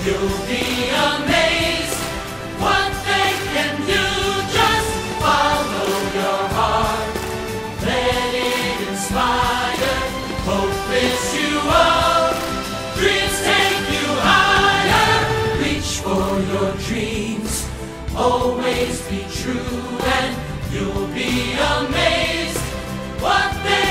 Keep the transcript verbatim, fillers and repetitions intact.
You'll be amazed what they can do. Just follow your heart, let it inspire. Hope lifts you up, dreams take you higher. Reach for your dreams, always be true, and you'll be amazed what they